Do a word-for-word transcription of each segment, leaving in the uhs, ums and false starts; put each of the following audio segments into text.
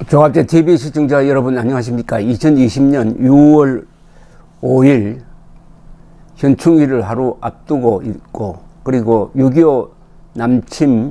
종합제 티비 시청자 여러분 안녕하십니까. 이천이십 년 유월 오일 현충일을 하루 앞두고 있고, 그리고 육이오 남침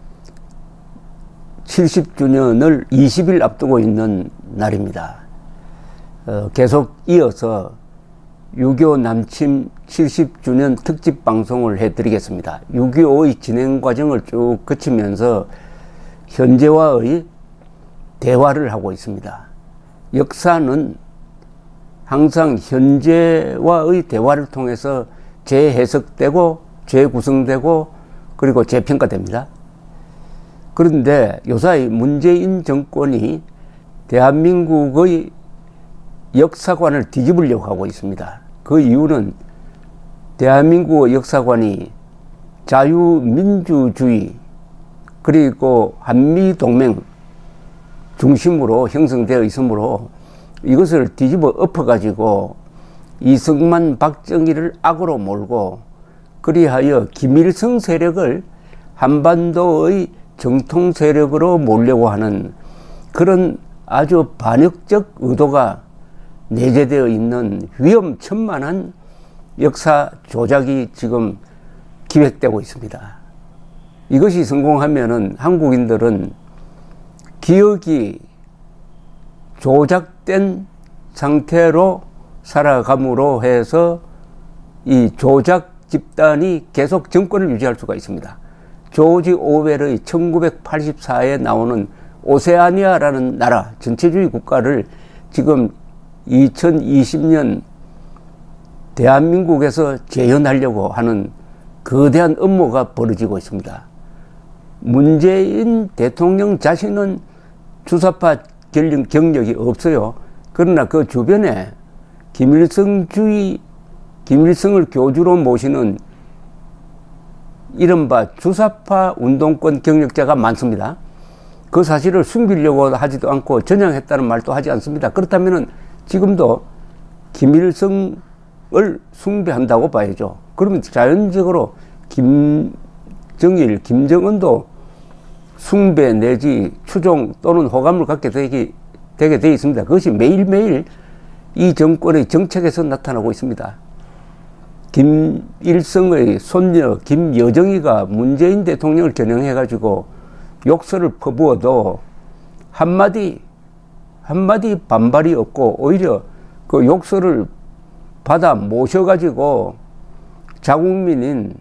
칠십 주년을 이십 일 앞두고 있는 날입니다. 어, 계속 이어서 육이오 남침 칠십 주년 특집 방송을 해드리겠습니다. 육이오의 진행 과정을 쭉 거치면서 현재와의 대화를 하고 있습니다. 역사는 항상 현재와의 대화를 통해서 재해석되고 재구성되고 그리고 재평가됩니다. 그런데 요사이 문재인 정권이 대한민국의 역사관을 뒤집으려고 하고 있습니다. 그 이유는 대한민국의 역사관이 자유민주주의 그리고 한미동맹 중심으로 형성되어 있으므로 이것을 뒤집어 엎어가지고 이승만, 박정희를 악으로 몰고, 그리하여 김일성 세력을 한반도의 정통 세력으로 몰려고 하는 그런 아주 반역적 의도가 내재되어 있는 위험천만한 역사 조작이 지금 기획되고 있습니다. 이것이 성공하면은 한국인들은 기억이 조작된 상태로 살아감으로 해서 이 조작 집단이 계속 정권을 유지할 수가 있습니다. 조지 오웰의 천구백팔십사에 나오는 오세아니아라는 나라, 전체주의 국가를 지금 이천이십 년 대한민국에서 재현하려고 하는 거대한 음모가 벌어지고 있습니다. 문재인 대통령 자신은 주사파 경력이 없어요. 그러나 그 주변에 김일성주의, 김일성을 교주로 모시는 이른바 주사파 운동권 경력자가 많습니다. 그 사실을 숨기려고 하지도 않고 전향했다는 말도 하지 않습니다. 그렇다면 지금도 김일성을 숭배한다고 봐야죠. 그러면 자연적으로 김정일, 김정은도 숭배 내지 추종 또는 호감을 갖게 되게, 되게 되어 있습니다. 그것이 매일매일 이 정권의 정책에서 나타나고 있습니다. 김일성의 손녀 김여정이가 문재인 대통령을 겨냥해가지고 욕설을 퍼부어도 한마디, 한마디 반발이 없고 오히려 그 욕설을 받아 모셔가지고 자국민인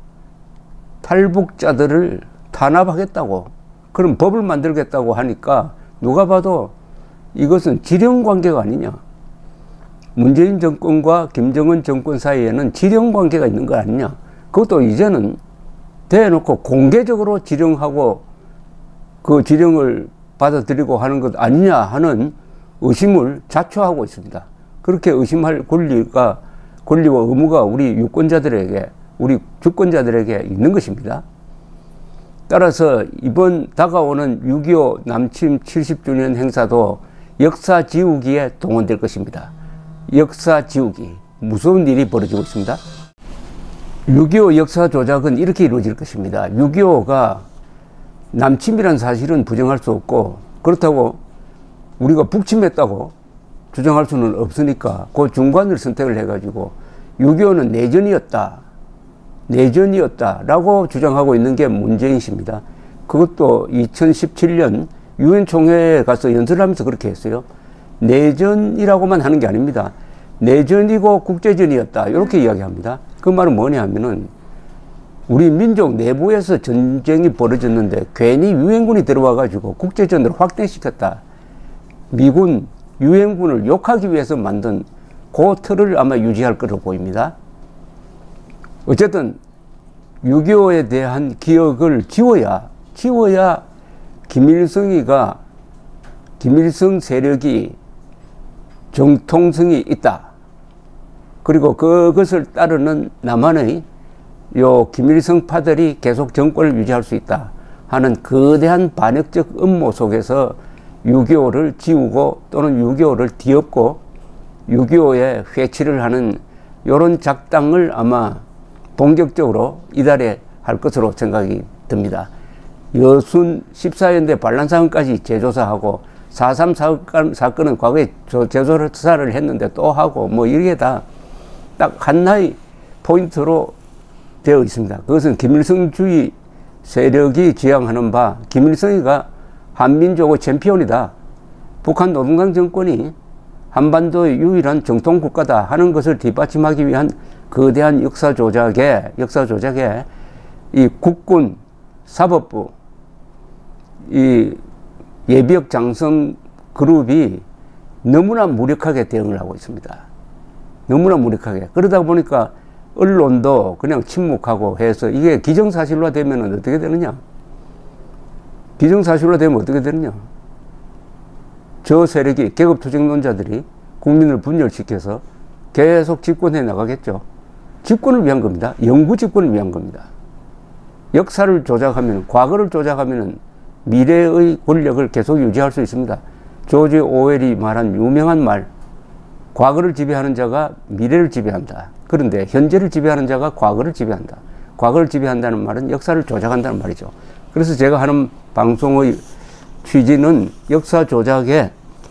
탈북자들을 탄압하겠다고, 그럼 법을 만들겠다고 하니까 누가 봐도 이것은 지령관계가 아니냐. 문재인 정권과 김정은 정권 사이에는 지령관계가 있는 거 아니냐. 그것도 이제는 대놓고 공개적으로 지령하고 그 지령을 받아들이고 하는 것 아니냐 하는 의심을 자초하고 있습니다. 그렇게 의심할 권리가, 권리와 의무가 우리 유권자들에게, 우리 주권자들에게 있는 것입니다. 따라서 이번 다가오는 육이오 남침 칠십 주년 행사도 역사 지우기에 동원될 것입니다. 역사 지우기, 무서운 일이 벌어지고 있습니다. 육이오 역사 조작은 이렇게 이루어질 것입니다. 육이오가 남침이라는 사실은 부정할 수 없고, 그렇다고 우리가 북침했다고 주장할 수는 없으니까 그 중간을 선택을 해가지고 육이오는 내전이었다, 내전이었다라고 주장하고 있는 게 문재인 씨입니다. 그것도 이천십칠 년 유엔 총회에 가서 연설하면서 그렇게 했어요. 내전이라고만 하는 게 아닙니다. 내전이고 국제전이었다, 이렇게 이야기합니다. 그 말은 뭐냐 하면은 우리 민족 내부에서 전쟁이 벌어졌는데 괜히 유엔군이 들어와 가지고 국제전을 확대시켰다. 미군 유엔군을 욕하기 위해서 만든 그 틀을 아마 유지할 것으로 보입니다. 어쨌든 육이오에 대한 기억을 지워야, 지워야 김일성이가, 김일성 세력이 정통성이 있다. 그리고 그것을 따르는 남한의 요 김일성 파들이 계속 정권을 유지할 수 있다 하는 거대한 반역적 음모 속에서 육이오를 지우고 또는 육이오를 뒤엎고 육이오에 회치를 하는 이런 작당을 아마 본격적으로 이달에 할 것으로 생각이 듭니다. 여순 십사 연대 반란사항까지 재조사하고 사삼 사건, 사건은 과거에 재조사를 했는데 또 하고 뭐 이게 다 딱 하나의 포인트로 되어 있습니다. 그것은 김일성주의 세력이 지향하는 바 김일성이가 한민족의 챔피언이다. 북한 노동당 정권이 한반도의 유일한 정통 국가다 하는 것을 뒷받침하기 위한 거대한 역사 조작에 역사 조작에 이 국군 사법부 이 예비역 장성 그룹이 너무나 무력하게 대응을 하고 있습니다. 너무나 무력하게. 그러다 보니까 언론도 그냥 침묵하고 해서 이게 기정사실화 되면 어떻게 되느냐? 기정사실화 되면 어떻게 되느냐? 저 세력이 계급투쟁론자들이 국민을 분열시켜서 계속 집권해 나가겠죠. 집권을 위한 겁니다. 영구 집권을 위한 겁니다. 역사를 조작하면, 과거를 조작하면 미래의 권력을 계속 유지할 수 있습니다. 조지 오웰이 말한 유명한 말, 과거를 지배하는 자가 미래를 지배한다. 그런데 현재를 지배하는 자가 과거를 지배한다. 과거를 지배한다는 말은 역사를 조작한다는 말이죠. 그래서 제가 하는 방송의 취지는 역사 조작에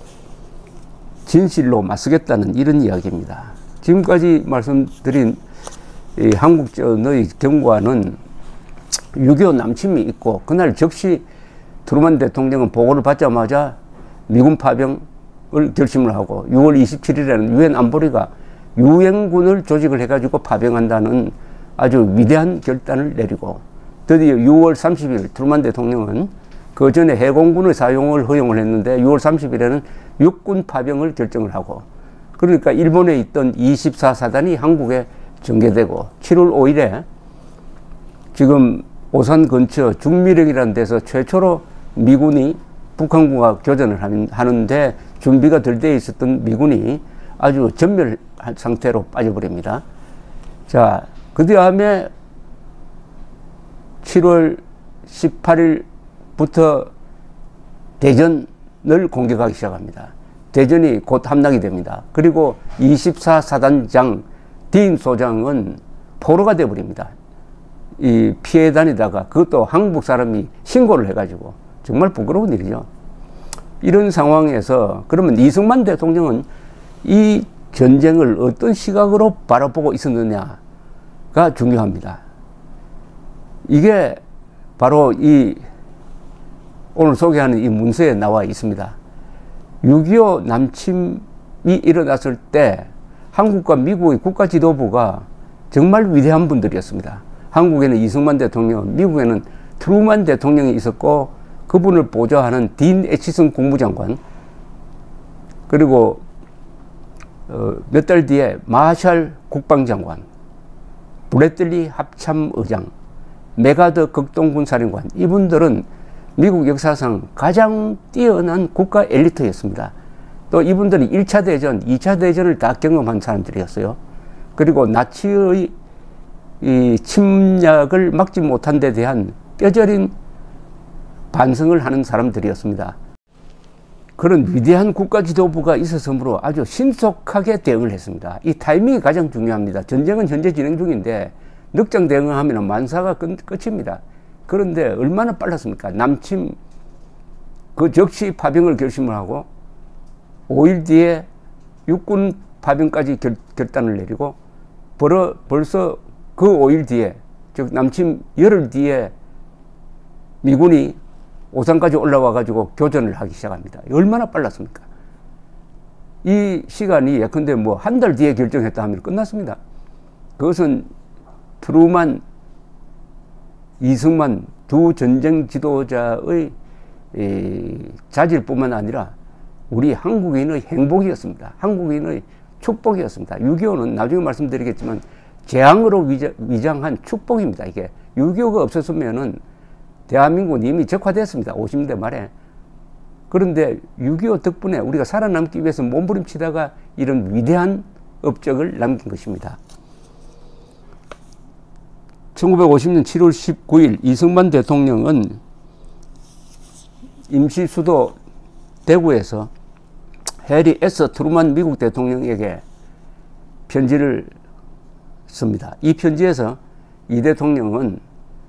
진실로 맞서겠다는 이런 이야기입니다. 지금까지 말씀드린 이 한국전의 경과는 육이오 남침이 있고 그날 즉시 트루먼 대통령은 보고를 받자마자 미군 파병을 결심을 하고 유월 이십칠일에는 유엔 안보리가 유엔군을 조직을 해가지고 파병한다는 아주 위대한 결단을 내리고 드디어 유월 삼십일 트루먼 대통령은 그 전에 해공군의 사용을 허용을 했는데 유월 삼십일에는 육군 파병을 결정을 하고 그러니까 일본에 있던 이십사 사단이 한국에 전개되고 칠월 오일에 지금 오산 근처 중미령이라는 데서 최초로 미군이 북한군과 교전을 하는데 준비가 덜 돼 있었던 미군이 아주 전멸 상태로 빠져버립니다. 자, 그 다음에 칠월 십팔일부터 대전을 공격하기 시작합니다. 대전이 곧 함락이 됩니다. 그리고 이십사 사단장 딘 소장은 포로가 되어버립니다. 이 피해 다니다가 그것도 한국 사람이 신고를 해가지고 정말 부끄러운 일이죠. 이런 상황에서 그러면 이승만 대통령은 이 전쟁을 어떤 시각으로 바라보고 있었느냐가 중요합니다. 이게 바로 이 오늘 소개하는 이 문서에 나와 있습니다. 육이오 남침이 일어났을 때 한국과 미국의 국가 지도부가 정말 위대한 분들이었습니다. 한국에는 이승만 대통령, 미국에는 트루먼 대통령이 있었고 그분을 보좌하는 딘 애치슨 국무장관 그리고 어, 몇 달 뒤에 마샬 국방장관, 브래들리 합참의장, 메가더 극동군사령관 이분들은 미국 역사상 가장 뛰어난 국가 엘리트였습니다. 또 이분들이 일 차 대전, 이 차 대전을 다 경험한 사람들이었어요. 그리고 나치의 이 침략을 막지 못한 데 대한 뼈저린 반성을 하는 사람들이었습니다. 그런 위대한 국가 지도부가 있었으므로 아주 신속하게 대응을 했습니다. 이 타이밍이 가장 중요합니다. 전쟁은 현재 진행 중인데 늑장 대응을 하면 만사가 끝, 끝입니다. 그런데 얼마나 빨랐습니까? 남침 그 즉시 파병을 결심을 하고 오일 뒤에 육군 파병까지 결, 결단을 내리고 벌어, 벌써 그 오일 뒤에 즉 남침 열흘 뒤에 미군이 오산까지 올라와 가지고 교전을 하기 시작합니다. 얼마나 빨랐습니까? 이 시간이 예컨대 뭐 한 달 뒤에 결정했다 하면 끝났습니다. 그것은 트루먼, 이승만 두 전쟁 지도자의 이 자질뿐만 아니라 우리 한국인의 행복이었습니다. 한국인의 축복이었습니다. 육이오는 나중에 말씀드리겠지만 재앙으로 위장, 위장한 축복입니다. 이게 육이오가 없었으면은 대한민국은 이미 적화됐습니다. 오십 년대 말에. 그런데 육이오 덕분에 우리가 살아남기 위해서 몸부림치다가 이런 위대한 업적을 남긴 것입니다. 천구백오십년 칠월 십구일 이승만 대통령은 임시 수도 대구에서 해리 에서 트루먼 미국 대통령에게 편지를 씁니다. 이 편지에서 이 대통령은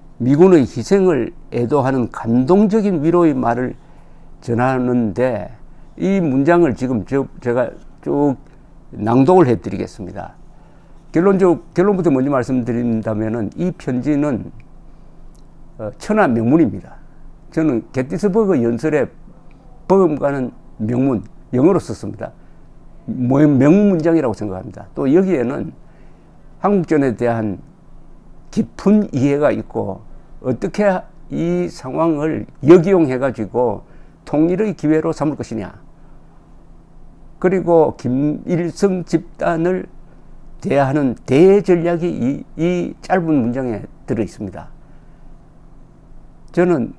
미군의 희생을 애도하는 감동적인 위로의 말을 전하는데 이 문장을 지금 저, 제가 쭉 낭독을 해드리겠습니다. 결론적, 결론부터 먼저 말씀드린다면은 이 편지는 어, 천하 명문입니다. 저는 게티스버그 연설의 버금가는 명문, 영어로 썼습니다. 명문장이라고 생각합니다. 또 여기에는 한국전에 대한 깊은 이해가 있고 어떻게 이 상황을 역이용해 가지고 통일의 기회로 삼을 것이냐, 그리고 김일성 집단을 대하는 대전략이 이, 이 짧은 문장에 들어 있습니다. 저는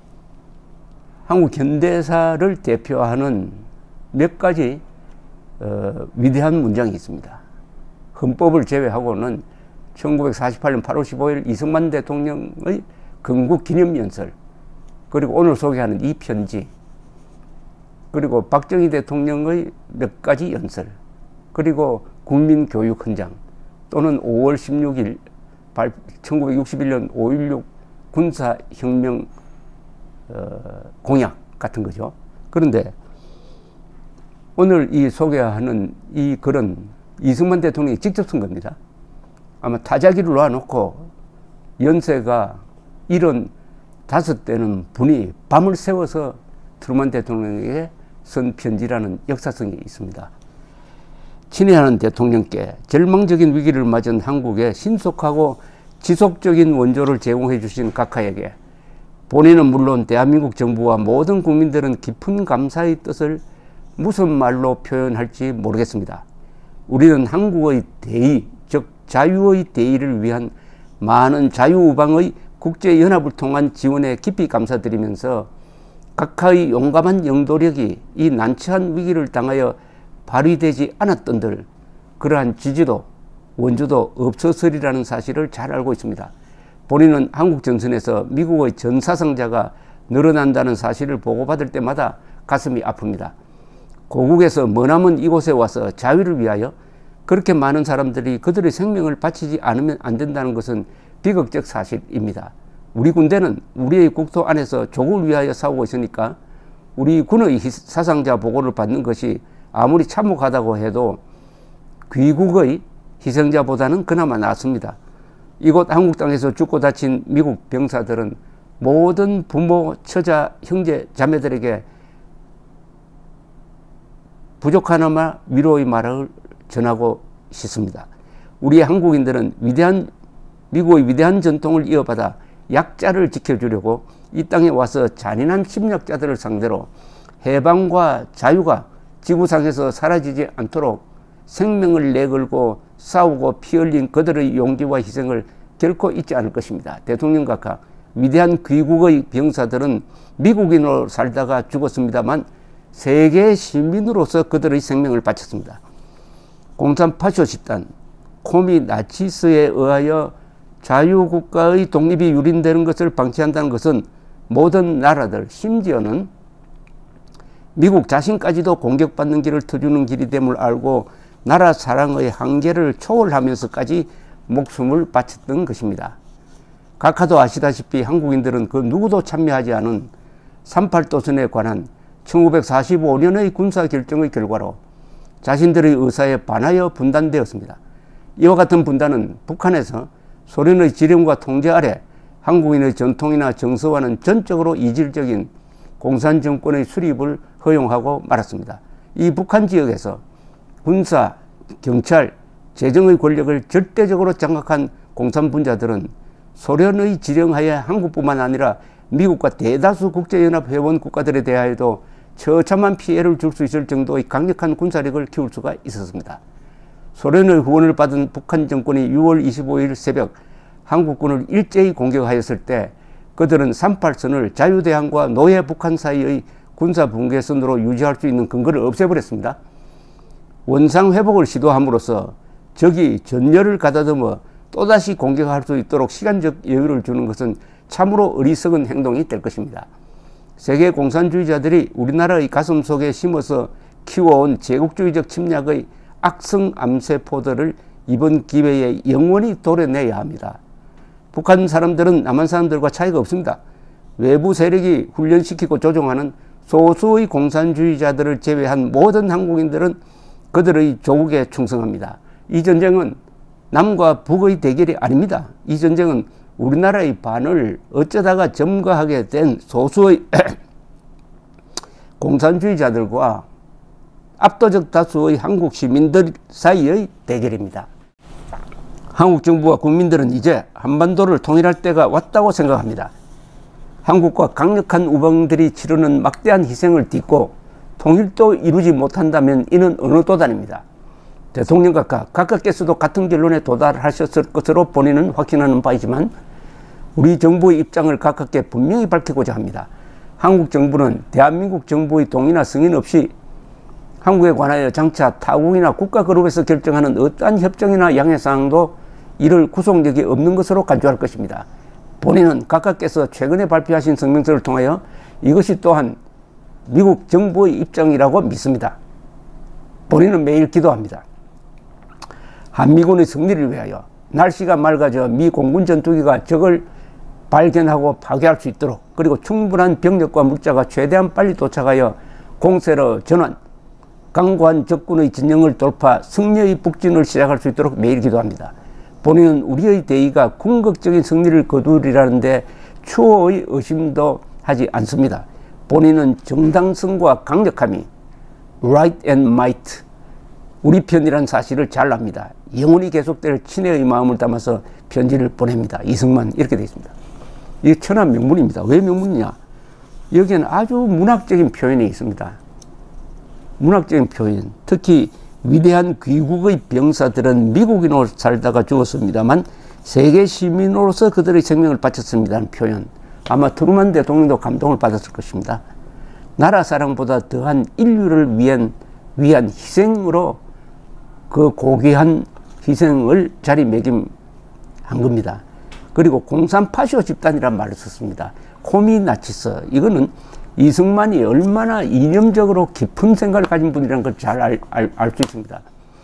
한국 현대사를 대표하는 몇 가지 어, 위대한 문장이 있습니다. 헌법을 제외하고는 천구백사십팔 년 팔월 십오일 이승만 대통령의 건국기념연설, 그리고 오늘 소개하는 이 편지, 그리고 박정희 대통령의 몇 가지 연설, 그리고 국민교육헌장, 또는 오월 십육일 천구백육십일 년 오일육 군사혁명 어, 공약 같은 거죠. 그런데 오늘 이 소개하는 이 글은 이승만 대통령이 직접 쓴 겁니다. 아마 타자기를 놔놓고 연세가 일흔 다섯 되는 분이 밤을 새워서 트루먼 대통령에게 쓴 편지라는 역사성이 있습니다. 친애하는 대통령께 절망적인 위기를 맞은 한국에 신속하고 지속적인 원조를 제공해 주신 각하에게 본인은 물론 대한민국 정부와 모든 국민들은 깊은 감사의 뜻을 무슨 말로 표현할지 모르겠습니다. 우리는 한국의 대의, 즉 자유의 대의를 위한 많은 자유우방의 국제연합을 통한 지원에 깊이 감사드리면서 각하의 용감한 영도력이 이 난처한 위기를 당하여 발휘되지 않았던들 그러한 지지도 원조도 없었으리라는 사실을 잘 알고 있습니다. 본인은 한국 전선에서 미국의 전사상자가 늘어난다는 사실을 보고받을 때마다 가슴이 아픕니다. 고국에서 머나먼 이곳에 와서 자유를 위하여 그렇게 많은 사람들이 그들의 생명을 바치지 않으면 안 된다는 것은 비극적 사실입니다. 우리 군대는 우리의 국토 안에서 조국을 위하여 싸우고 있으니까 우리 군의 사상자 보고를 받는 것이 아무리 참혹하다고 해도 귀국의 희생자보다는 그나마 낫습니다. 이곳 한국 땅에서 죽고 다친 미국 병사들은 모든 부모, 처자, 형제, 자매들에게 부족하나마 위로의 말을 전하고 싶습니다. 우리 한국인들은 위대한 미국의 위대한 전통을 이어받아 약자를 지켜주려고 이 땅에 와서 잔인한 침략자들을 상대로 해방과 자유가 지구상에서 사라지지 않도록 생명을 내걸고 싸우고 피 흘린 그들의 용기와 희생을 결코 잊지 않을 것입니다. 대통령 각하, 위대한 귀국의 병사들은 미국인으로 살다가 죽었습니다만 세계 시민으로서 그들의 생명을 바쳤습니다. 공산 파쇼 집단, 코미 나치스에 의하여 자유국가의 독립이 유린되는 것을 방치한다는 것은 모든 나라들, 심지어는 미국 자신까지도 공격받는 길을 터주는 길이 됨을 알고 나라 사랑의 한계를 초월하면서까지 목숨을 바쳤던 것입니다. 각하도 아시다시피 한국인들은 그 누구도 참여하지 않은 삼팔 도선에 관한 천구백사십오 년의 군사결정의 결과로 자신들의 의사에 반하여 분단되었습니다. 이와 같은 분단은 북한에서 소련의 지령과 통제 아래 한국인의 전통이나 정서와는 전적으로 이질적인 공산 정권의 수립을 허용하고 말았습니다. 이 북한 지역에서 군사, 경찰, 재정의 권력을 절대적으로 장악한 공산분자들은 소련의 지령하에 한국뿐만 아니라 미국과 대다수 국제연합 회원 국가들에 대하여도 처참한 피해를 줄 수 있을 정도의 강력한 군사력을 키울 수가 있었습니다. 소련의 후원을 받은 북한 정권이 유월 이십오일 새벽 한국군을 일제히 공격하였을 때 그들은 삼팔선을 자유대항과 노예북한 사이의 군사분계선으로 유지할 수 있는 근거를 없애버렸습니다. 원상회복을 시도함으로써 적이 전열을 가다듬어 또다시 공격할 수 있도록 시간적 여유를 주는 것은 참으로 어리석은 행동이 될 것입니다. 세계 공산주의자들이 우리나라의 가슴 속에 심어서 키워온 제국주의적 침략의 악성 암세포들을 이번 기회에 영원히 도려내야 합니다. 북한 사람들은 남한 사람들과 차이가 없습니다. 외부 세력이 훈련시키고 조종하는 소수의 공산주의자들을 제외한 모든 한국인들은 그들의 조국에 충성합니다. 이 전쟁은 남과 북의 대결이 아닙니다. 이 전쟁은 우리나라의 반을 어쩌다가 점거하게 된 소수의 공산주의자들과 압도적 다수의 한국 시민들 사이의 대결입니다. 한국 정부와 국민들은 이제 한반도를 통일할 때가 왔다고 생각합니다. 한국과 강력한 우방들이 치르는 막대한 희생을 딛고 통일도 이루지 못한다면 이는 어느 도단입니다. 대통령 각각 각각께서도 같은 결론에 도달하셨을 것으로 본인은 확신하는 바이지만 우리 정부의 입장을 가깝게 분명히 밝히고자 합니다. 한국 정부는 대한민국 정부의 동의나 승인 없이 한국에 관하여 장차 타국이나 국가그룹에서 결정하는 어떠한 협정이나 양해사항도 이를 구속력이 없는 것으로 간주할 것입니다. 본인은 각각께서 최근에 발표하신 성명서를 통하여 이것이 또한 미국 정부의 입장이라고 믿습니다. 본인은 매일 기도합니다. 한미군의 승리를 위하여 날씨가 맑아져 미 공군 전투기가 적을 발견하고 파괴할 수 있도록, 그리고 충분한 병력과 물자가 최대한 빨리 도착하여 공세로 전환, 강고한 적군의 진영을 돌파, 승리의 북진을 시작할 수 있도록 매일 기도합니다. 본인은 우리의 대의가 궁극적인 승리를 거두리라는데 추호의 의심도 하지 않습니다. 본인은 정당성과 강력함이 right and might, 우리 편이라는 사실을 잘 압니다. 영원히 계속될 친애의 마음을 담아서 편지를 보냅니다. 이승만, 이렇게 되어 있습니다. 이게 천한 명문입니다. 왜 명문이냐? 여기에는 아주 문학적인 표현이 있습니다. 문학적인 표현, 특히 위대한 귀국의 병사들은 미국인으로 살다가 죽었습니다만 세계 시민으로서 그들의 생명을 바쳤습니다는 표현, 아마 트루먼 대통령도 감동을 받았을 것입니다. 나라 사랑보다 더한 인류를 위한, 위한 희생으로 그 고귀한 희생을 자리매김한 겁니다. 그리고 공산파시오 집단이란 말을 썼습니다. 코미나치스, 이거는 이승만이 얼마나 이념적으로 깊은 생각을 가진 분이라는 걸 잘 알, 알, 알 수 있습니다.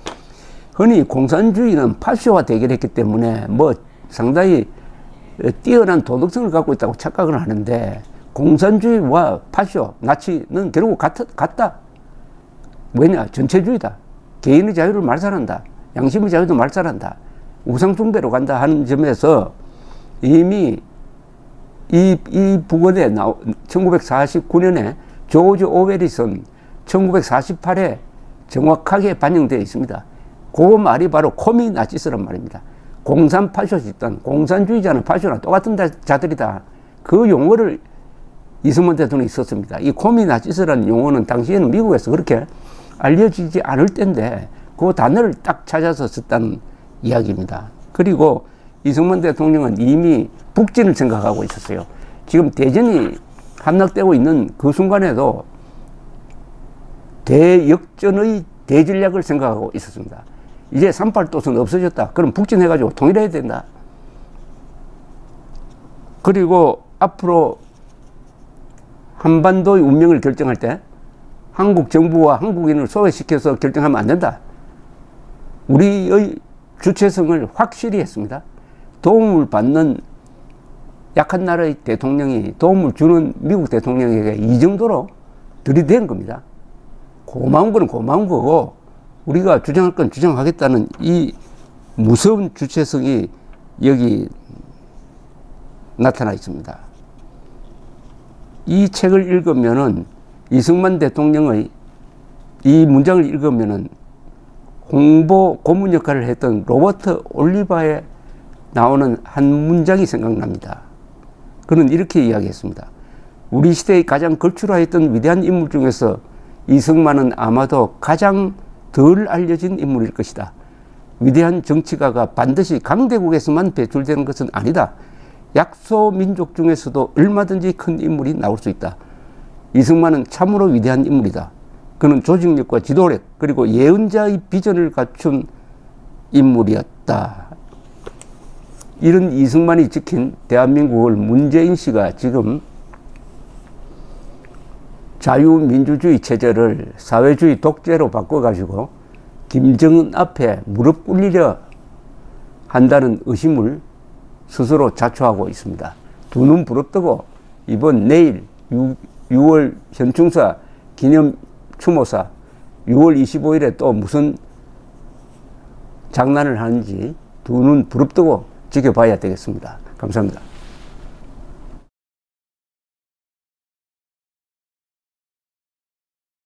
흔히 공산주의는 파시오와 대결했기 때문에 뭐 상당히 뛰어난 도덕성을 갖고 있다고 착각을 하는데, 공산주의와 파시오, 나치는 결국 같, 같다. 왜냐? 전체주의다. 개인의 자유를 말살한다. 양심의 자유도 말살한다. 우상숭배로 간다 하는 점에서 이미 이, 이 북언에 나오, 천구백사십구 년에 조지 오웰이 쓴 천구백사십팔 에 정확하게 반영되어 있습니다. 그 말이 바로 코미나치스란 말입니다. 공산파쇼 집단, 공산주의자는 파쇼나 똑같은 자들이다. 그 용어를 이승만 대통령이 썼습니다. 이 코미나치스라는 용어는 당시에는 미국에서 그렇게 알려지지 않을 때인데 그 단어를 딱 찾아서 썼다는 이야기입니다. 그리고 이승만 대통령은 이미 북진을 생각하고 있었어요. 지금 대전이 함락되고 있는 그 순간에도 대역전의 대전략을 생각하고 있었습니다. 이제 삼팔도선 없어졌다. 그럼 북진해가지고 통일해야 된다. 그리고 앞으로 한반도의 운명을 결정할 때 한국 정부와 한국인을 소외시켜서 결정하면 안 된다. 우리의 주체성을 확실히 했습니다. 도움을 받는 약한 나라의 대통령이 도움을 주는 미국 대통령에게 이 정도로 들이댄 겁니다. 고마운 건 고마운 거고 우리가 주장할 건 주장하겠다는 이 무서운 주체성이 여기 나타나 있습니다. 이 책을 읽으면은 이승만 대통령의 이 문장을 읽으면은 홍보 고문 역할을 했던 로버트 올리바에 나오는 한 문장이 생각납니다. 그는 이렇게 이야기했습니다. 우리 시대의 가장 걸출하였던 위대한 인물 중에서 이승만은 아마도 가장 덜 알려진 인물일 것이다. 위대한 정치가가 반드시 강대국에서만 배출되는 것은 아니다. 약소민족 중에서도 얼마든지 큰 인물이 나올 수 있다. 이승만은 참으로 위대한 인물이다. 그는 조직력과 지도력 그리고 예언자의 비전을 갖춘 인물이었다. 이런 이승만이 지킨 대한민국을 문재인 씨가 지금 자유민주주의 체제를 사회주의 독재로 바꿔가지고 김정은 앞에 무릎 꿇리려 한다는 의심을 스스로 자초하고 있습니다. 두 눈 부릅뜨고 이번 내일 유월 현충사 기념 추모사 유월 이십오일에 또 무슨 장난을 하는지 두 눈 부릅뜨고 지켜봐야 되겠습니다. 감사합니다.